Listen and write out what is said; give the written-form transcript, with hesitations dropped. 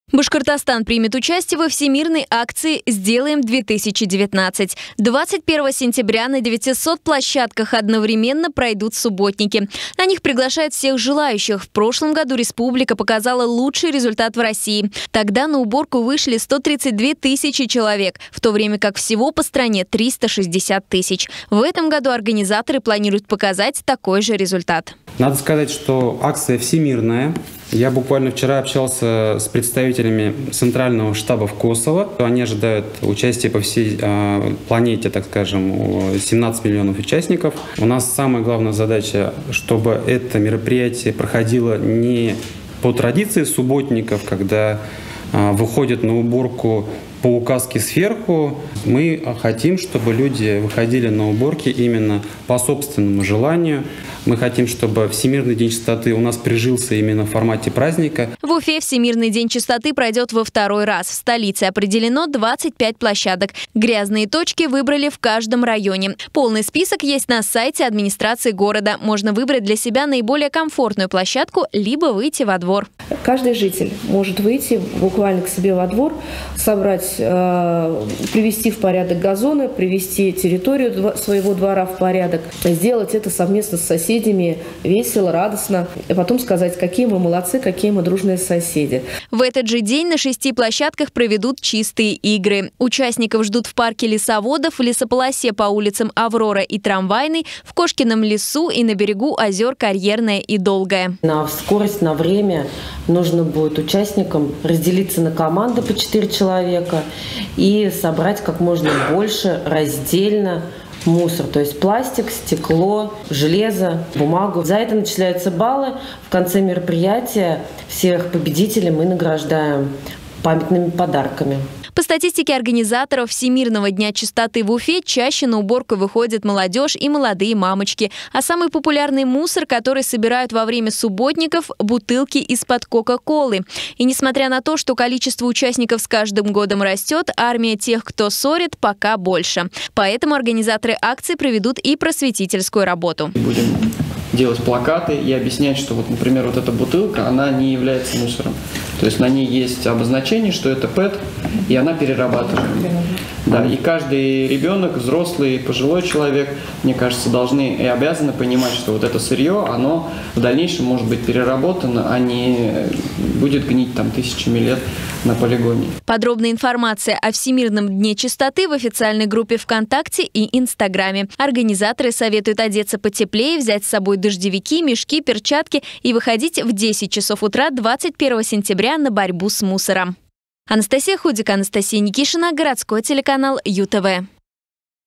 Башкортостан примет участие во всемирной акции «Сделаем-2019». 21 сентября на 900 площадках одновременно пройдут субботники. На них приглашают всех желающих. В прошлом году республика показала лучший результат в России. Тогда на уборку вышли 132 тысячи человек, в то время как всего по стране 360 тысяч. В этом году организаторы планируют показать такой же результат. Надо сказать, что акция всемирная. Я буквально вчера общался с представителями Центрального штаба в Kosovo. Они ожидают участия по всей планете, так скажем, 17 миллионов участников. У нас самая главная задача, чтобы это мероприятие проходило не по традиции субботников, когда выходят на уборку по указке сверху. Мы хотим, чтобы люди выходили на уборки именно по собственному желанию. Мы хотим, чтобы Всемирный день чистоты у нас прижился именно в формате праздника. В Уфе Всемирный день чистоты пройдет во второй раз. В столице определено 25 площадок. Грязные точки выбрали в каждом районе. Полный список есть на сайте администрации города. Можно выбрать для себя наиболее комфортную площадку, либо выйти во двор. Каждый житель может выйти буквально к себе во двор, собрать, привести в порядок газоны, привести территорию своего двора в порядок, сделать это совместно с соседями, весело, радостно, и потом сказать, какие мы молодцы, какие мы дружные соседи. В этот же день на 6 площадках проведут чистые игры. Участников ждут в парке лесоводов, в лесополосе по улицам Аврора и Трамвайной, в Кошкином лесу и на берегу озер Карьерное и Долгое. На скорость, на время нужно будет участникам разделиться на команды по 4 человека и собрать как можно больше раздельно мусор, то есть пластик, стекло, железо, бумагу. За это начисляются баллы. В конце мероприятия всех победителей мы награждаем памятными подарками. По статистике организаторов Всемирного дня чистоты в Уфе, чаще на уборку выходят молодежь и молодые мамочки. А самый популярный мусор, который собирают во время субботников – бутылки из-под Кока-Колы. И несмотря на то, что количество участников с каждым годом растет, армия тех, кто ссорит, пока больше. Поэтому организаторы акции проведут и просветительскую работу. Будем делать плакаты и объяснять, что, вот, например, вот эта бутылка, она не является мусором. То есть на ней есть обозначение, что это ПЭТ, и она перерабатываемая. Да, и каждый ребенок, взрослый, пожилой человек, мне кажется, должны и обязаны понимать, что вот это сырье, оно в дальнейшем может быть переработано, а не будет гнить там тысячами лет на полигоне. Подробная информация о Всемирном дне чистоты в официальной группе ВКонтакте и Инстаграме. Организаторы советуют одеться потеплее, взять с собой дождевики, мешки, перчатки и выходить в 10 часов утра 21 сентября на борьбу с мусором. Анастасия Худик, Анастасия Никишина, городской телеканал ЮТВ.